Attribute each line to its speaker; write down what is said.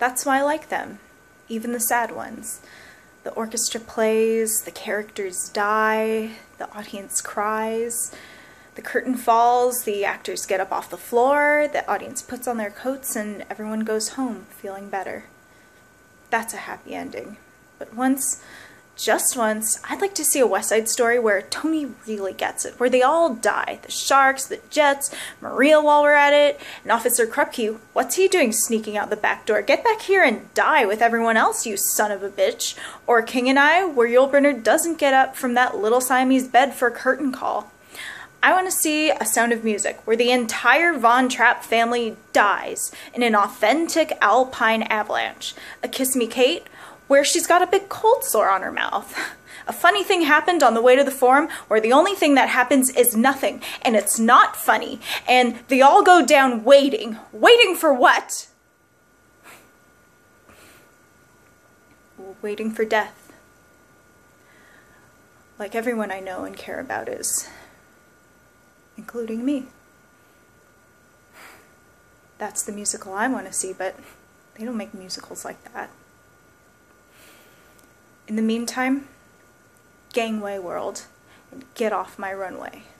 Speaker 1: That's why I like them, even the sad ones. The orchestra plays, the characters die, the audience cries, the curtain falls, the actors get up off the floor, the audience puts on their coats, and everyone goes home feeling better. That's a happy ending. But once, just once, I'd like to see a West Side Story where Tony really gets it, where they all die. The Sharks, the Jets, Maria while we're at it, and Officer Krupke, what's he doing sneaking out the back door? Get back here and die with everyone else, you son of a bitch. Or King and I, where Yul Brynner doesn't get up from that little Siamese bed for a curtain call. I want to see A Sound of Music, where the entire Von Trapp family dies in an authentic alpine avalanche. A Kiss Me Kate, where she's got a big cold sore on her mouth. A funny thing happened on the way to the Forum, where the only thing that happens is nothing, and it's not funny, and they all go down waiting. Waiting for what? Waiting for death. Like everyone I know and care about is. Including me. That's the musical I want to see, but they don't make musicals like that. In the meantime, gangway world, and get off my runway.